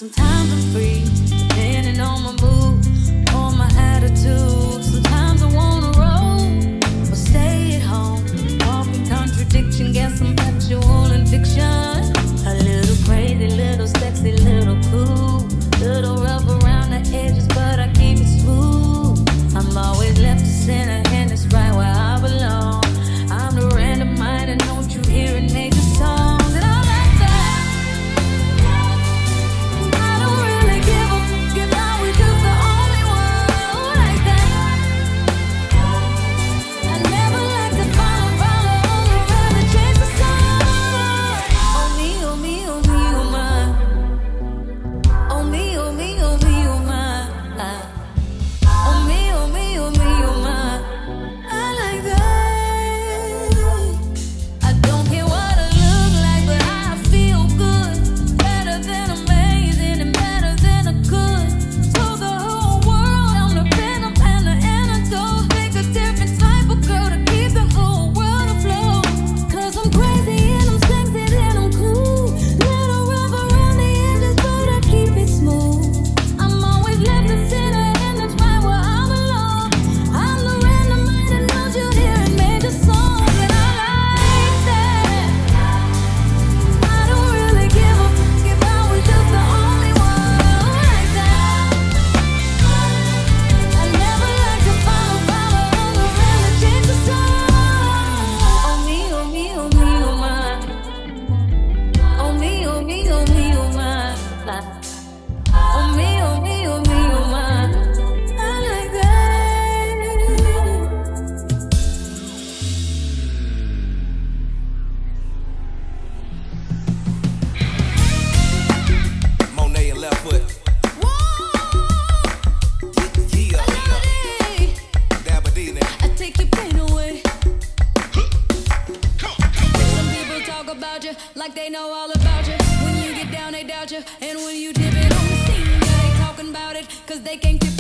Sometimes I'm free, depending on my mood or my attitude. Sometimes I wanna roll or stay at home. Walking contradiction, guess I'm factual and fiction. A little crazy, little sexy, little cool. Little rough around the edges, but I keep it smooth. I'm always left to center, and it's right where I belong. I'm the random mind, and don't you hear it make a song? And I like that. I don't really give a fuck if I was just the only one like that. I never like to follow on the ride and chase the sun. Oh me, oh me, oh me, oh my. Oh me, oh me, oh me, oh my. Oh me, oh me, oh me, oh my. I like that. I don't care what I look like, but I feel good. Better than amazing and better than I could. Told the whole world I'm the venom and the antidote. Make a different type of girl to keep the whole world afloat. 'Cause I'm crazy and I'm sexy and I'm cool. Little rough around the edges, but I keep it smooth. I'm always left to center, and that's right where I belong. I'm the random mind, and don't you hear it made a song? And I like that. I don't really give a fuck if I was just the only one like that. I never like to follow on the ride and chase the sun. Oh me, oh me, oh me, oh my. Oh me, oh me, oh me, oh my. Oh me, oh me, oh me, oh my. I like that. Monae and left foot. Yeah. Dabba-dee now. I take your pain away. Some people talk about you like they know all about you. When you get down, they doubt you. And when you dip it on the scene, yeah, they talking about it, 'cause they can't